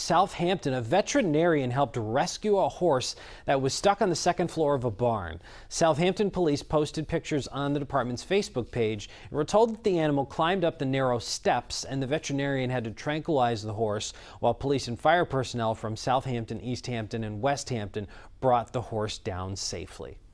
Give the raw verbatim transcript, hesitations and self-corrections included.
Southampton, a veterinarian helped rescue a horse that was stuck on the second floor of a barn. Southampton police posted pictures on the department's Facebook page and were told that the animal climbed up the narrow steps and the veterinarian had to tranquilize the horse while police and fire personnel from Southampton, East Hampton, and West Hampton brought the horse down safely.